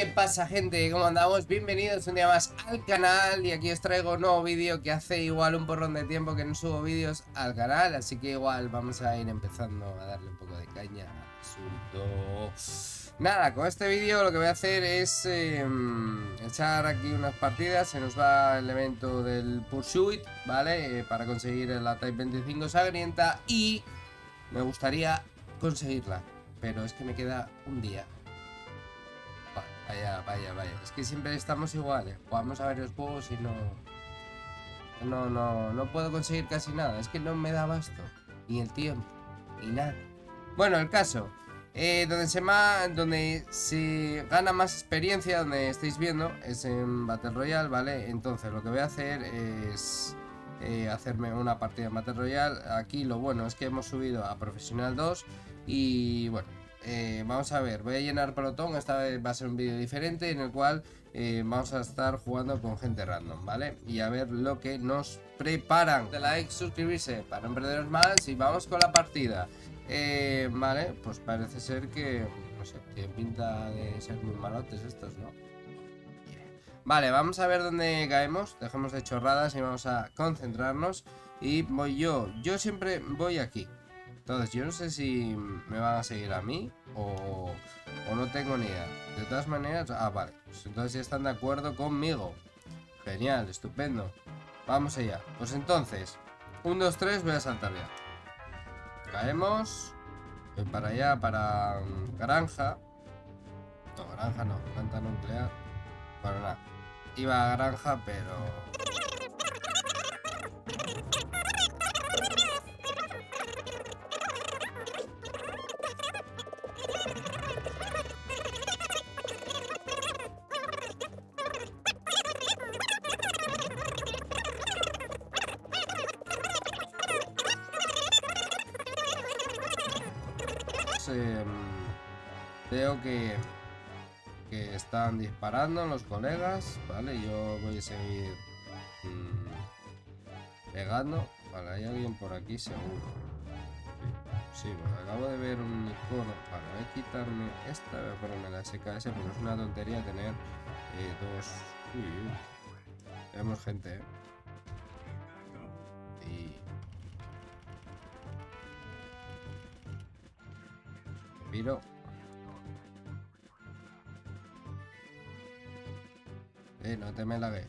¿Qué pasa, gente? ¿Cómo andamos? Bienvenidos un día más al canal. Y aquí os traigo un nuevo vídeo que hace igual un porrón de tiempo que no subo vídeos al canal. Así que igual vamos a ir empezando a darle un poco de caña al asunto. Nada, con este vídeo lo que voy a hacer es echar aquí unas partidas. Se nos va el evento del Pursuit, ¿vale? Para conseguir la Type 25 sangrienta. Y me gustaría conseguirla, pero es que me queda un día. Vaya. Es que siempre estamos iguales. Jugamos a varios juegos y no puedo conseguir casi nada. Es que no me da abasto. Ni el tiempo. Ni nada. Bueno, el caso. Donde se gana más experiencia, donde estáis viendo, es en Battle Royale, ¿vale? Entonces lo que voy a hacer es hacerme una partida en Battle Royale. Aquí lo bueno es que hemos subido a Profesional 2. Y bueno, vamos a ver, voy a llenar pelotón. Esta vez va a ser un vídeo diferente en el cual vamos a estar jugando con gente random, ¿vale? Y a ver lo que nos preparan. De like, suscribirse para no perderos más. Y vamos con la partida. Vale, pues parece ser que, no sé, tiene pinta de ser muy malotes estos, ¿no? Vale, vamos a ver dónde caemos. Dejemos de chorradas y vamos a concentrarnos. Y voy yo siempre voy aquí. Entonces yo no sé si me van a seguir a mí o no tengo ni idea. De todas maneras, vale, pues entonces ya están de acuerdo conmigo. Genial, estupendo. Vamos allá. Pues entonces, 1, 2, 3, voy a saltar ya. Caemos. Voy para allá, para granja. No, granja no, planta nuclear. Bueno, nada. Iba a granja, pero... Veo que están disparando los colegas, ¿vale? Yo voy a seguir pegando. Vale, hay alguien por aquí seguro. Sí, bueno, acabo de ver un icono. Vale, voy a quitarme esta, voy a ponerme la SKS, pero es una tontería tener dos... Tenemos gente, Y... Miro. No te me lagues.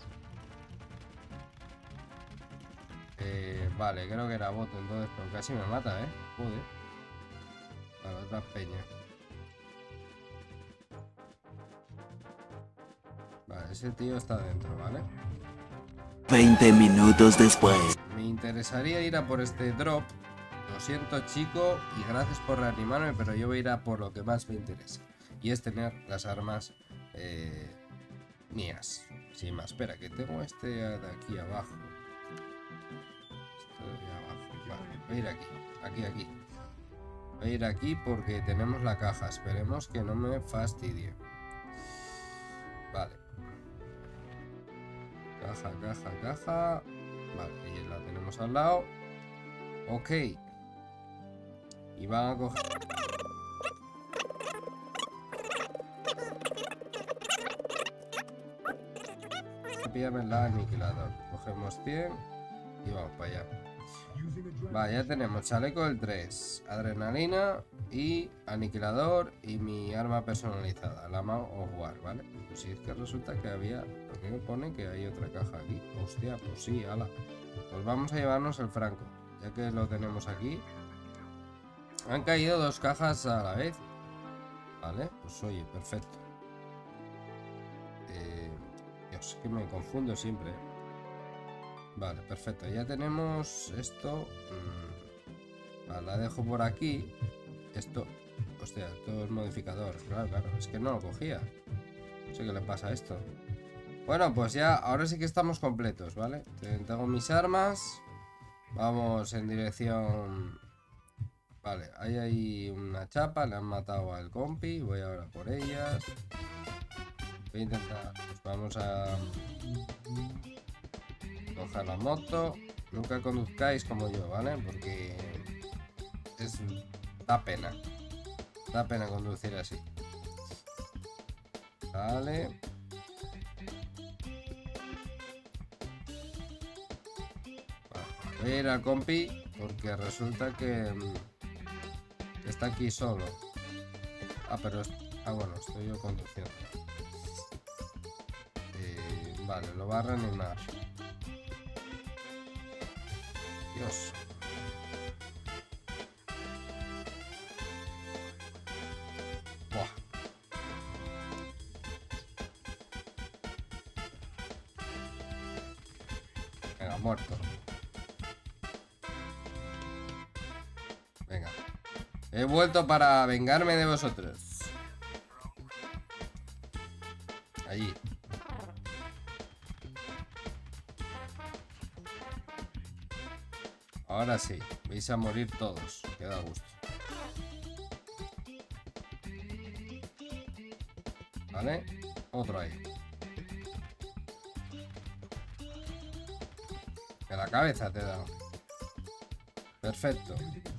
Vale, creo que era bot entonces, pero casi me mata, Joder. Para otra peña. Vale, ese tío está dentro, ¿vale? 20 minutos después. Me interesaría ir a por este drop. Lo siento, chico, y gracias por reanimarme, pero yo voy a ir a por lo que más me interesa. Y es tener las armas mías. Sin más, espera, que tengo este de aquí abajo. Esto de aquí abajo. Vale, voy a ir aquí. Voy a ir aquí porque tenemos la caja. Esperemos que no me fastidie. Vale. Caja. Vale, y la tenemos al lado. Ok. Y van a coger... Píllame el aniquilador. Cogemos 100 y vamos para allá. Vale, ya tenemos chaleco del 3, adrenalina y aniquilador y mi arma personalizada, la Man of War, ¿vale? Pues si es que resulta que había... ¿Por qué me pone que hay otra caja aquí? Hostia, pues sí, ala. Pues vamos a llevarnos el franco, ya que lo tenemos aquí. Han caído 2 cajas a la vez. Vale, pues oye, perfecto. Dios, que me confundo siempre. Vale, perfecto. Ya tenemos esto. Vale, la dejo por aquí. Esto. Hostia, esto es modificador. Claro. Es que no lo cogía. No sé qué le pasa a esto. Bueno, pues ya, ahora sí que estamos completos, ¿vale? Tengo mis armas. Vamos en dirección... Vale, hay ahí una chapa. Le han matado al compi. Voy ahora por ellas. Voy a intentar... Pues vamos a... coger la moto. Nunca conduzcáis como yo, ¿vale? Porque da pena conducir así. Vale. Voy a ir al compi porque resulta que está aquí solo. Ah, pero... Ah, bueno, estoy yo conduciendo. Vale, lo va a reanimar. Dios. Buah. Venga, muerto. Venga. He vuelto para vengarme de vosotros. Allí. Ahora sí, vais a morir todos. Queda a gusto. ¿Vale? Otro ahí. En la cabeza te he dado. Perfecto.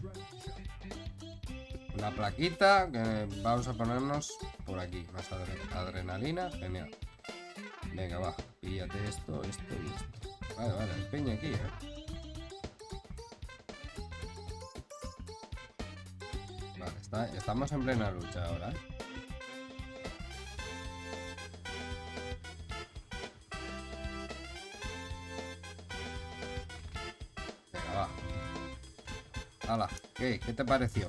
Una plaquita que vamos a ponernos por aquí. Más adrenalina. Genial. Venga, va. Píllate esto, esto y esto. Vale, vale. Hay peña aquí, Vale, estamos en plena lucha ahora, Venga, va. Hala, ¿qué te pareció?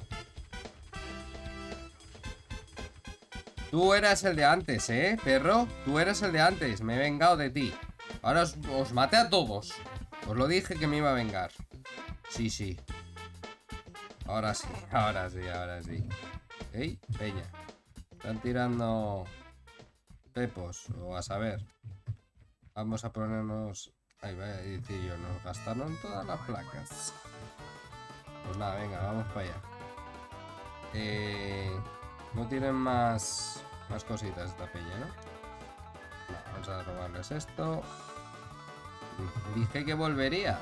Tú eras el de antes, perro? Tú eras el de antes, me he vengado de ti. Ahora os maté a todos. Os lo dije que me iba a vengar. Sí, sí. Ahora sí, ahora sí, ahora sí. ¡Ey, peña! Están tirando pepos, o a saber. Vamos a ponernos... Ahí va a decir yo, nos gastaron todas las placas. Pues nada, venga, vamos para allá. No tienen más cositas esta peña, ¿no? No, vamos a robarles esto. Dije que volvería.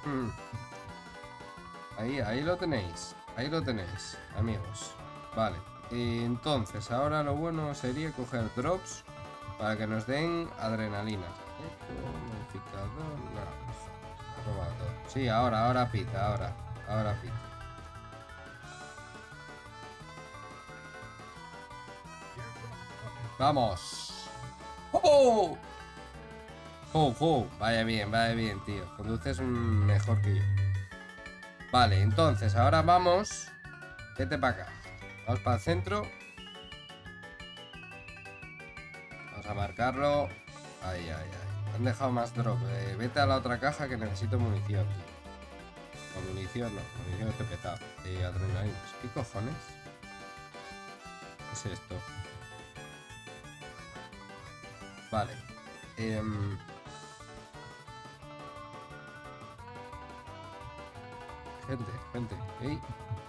Ahí lo tenéis. Ahí lo tenéis, amigos. Vale. Entonces, ahora lo bueno sería coger drops para que nos den adrenalina. Modificador. No. Robado. Sí, ahora pita, ahora pita. ¡Vamos! ¡Oh! ¡Oh! Vaya bien, tío. Conduces mejor que yo. Vale, entonces, ahora vamos. Vete para acá. Vamos para el centro. Vamos a marcarlo. Ahí. Han dejado más drop. Vete a la otra caja que necesito munición. O munición no. Munición este petado. Adrenalinas. ¿Qué cojones? ¿Qué es esto? Vale. Gente. Ey.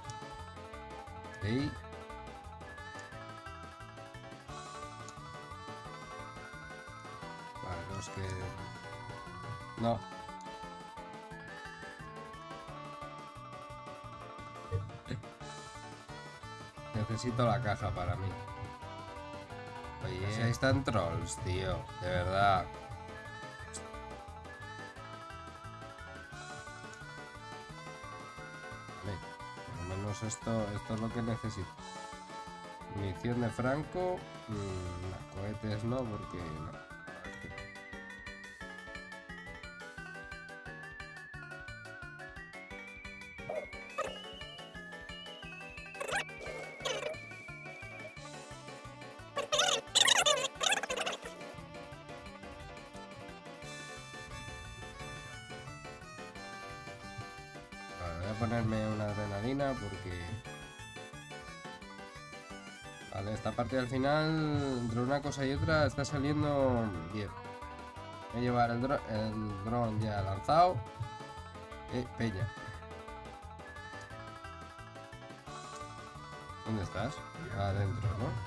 Vale, los que... No. Necesito la caja para mí. Oye, ahí están trolls, tío. De verdad. Vale. Por lo menos esto es lo que necesito. Munición de Franco. No, cohetes no, porque no. Voy a ponerme una adrenalina porque... Vale, esta parte al final, entre una cosa y otra, está saliendo bien. Voy a llevar el dron ya lanzado. Peña. ¿Dónde estás? Adentro,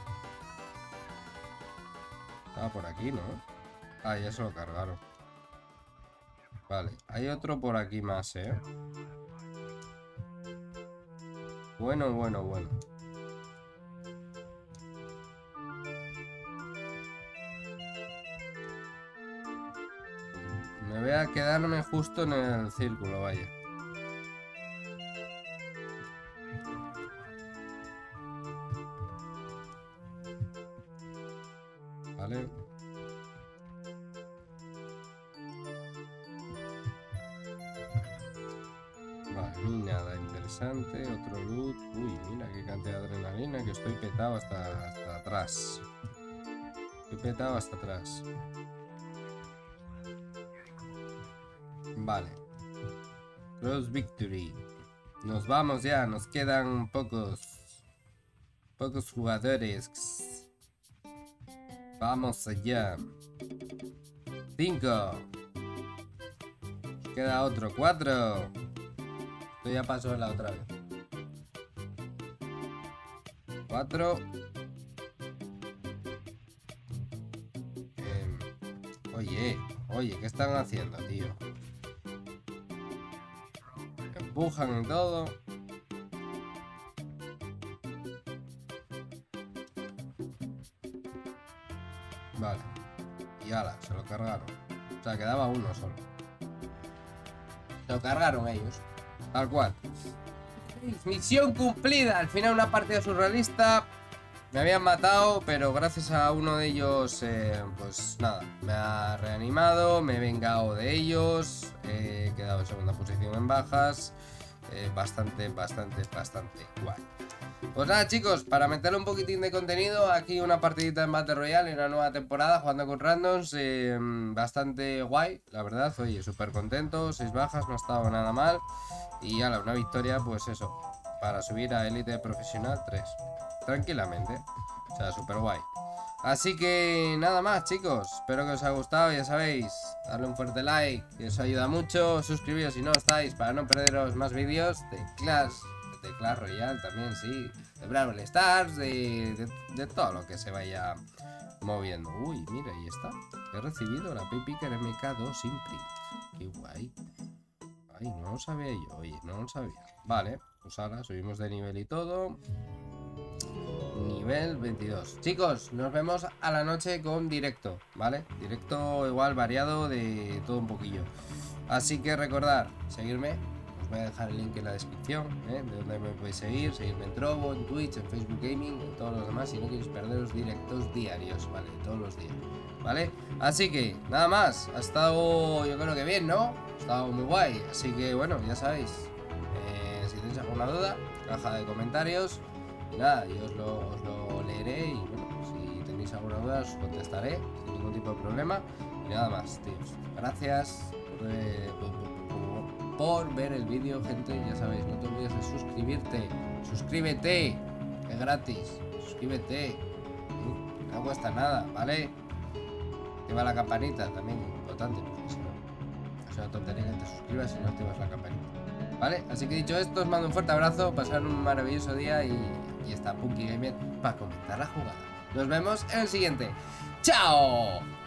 ¿no? Por aquí, ¿no? Ya se lo cargaron. Vale, hay otro por aquí más, Bueno. quedarme justo en el círculo, vaya. Vale. Vale, ni nada interesante. Otro loot. Uy, mira qué cantidad de adrenalina, que estoy petado hasta atrás. Estoy petado hasta atrás. Vale. Cross Victory. Nos vamos ya, nos quedan pocos jugadores. Vamos allá. 5. Queda otro. 4. Esto ya pasó de la otra vez. 4. Oye, ¿qué están haciendo, tío? Empujan y todo. Vale. Y ala, se lo cargaron. O sea, quedaba uno solo. Se lo cargaron ellos. Tal cual. Misión cumplida. Al final una partida surrealista. Me habían matado, pero gracias a uno de ellos, pues nada, me ha reanimado, me he vengado de ellos, he quedado en segunda posición en bajas, bastante guay. Pues nada, chicos, para meterle un poquitín de contenido, aquí una partidita en Battle Royale en una nueva temporada jugando con randoms, bastante guay, la verdad. Oye, súper contento, 6 bajas, no ha estado nada mal. Y ala, una victoria, pues eso, para subir a élite profesional 3. Tranquilamente, o sea, súper guay. Así que nada más, chicos, espero que os haya gustado. Ya sabéis, darle un fuerte like, que os ayuda mucho. Suscribiros si no estáis para no perderos más vídeos de Clash Royale también, sí, de Brawl Stars, de todo lo que se vaya moviendo. Uy, mira, ahí está. He recibido la Paypicker MK2 sin print. Qué guay. Ay, no lo sabía yo, oye, no lo sabía. Vale, pues ahora subimos de nivel y todo. Nivel 22. Chicos, nos vemos a la noche con directo, ¿vale? Directo igual variado de todo un poquillo. Así que recordad, seguirme. Os voy a dejar el link en la descripción, de donde me podéis seguir. Seguirme en Trovo, en Twitch, en Facebook Gaming, en todos los demás. Si no queréis perderos directos diarios, ¿vale? Todos los días, ¿vale? Así que, nada más. Ha estado, yo creo que bien, ¿no? Ha estado muy guay. Así que, bueno, ya sabéis. Si tenéis alguna duda, caja de comentarios. Y nada, yo os lo leeré y bueno, si tenéis alguna duda os contestaré sin ningún tipo de problema. Y nada más, tíos. Gracias por ver el vídeo, gente. Ya sabéis, no te olvides de suscribirte. Suscríbete, es gratis. Suscríbete. No cuesta nada, ¿vale? Activa la campanita, también importante, porque si no, es una tontería que te suscribas si no activas la campanita. ¿Vale? Así que dicho esto, os mando un fuerte abrazo, pasad un maravilloso día y está Punky Gamer para comentar la jugada. Nos vemos en el siguiente. ¡Chao!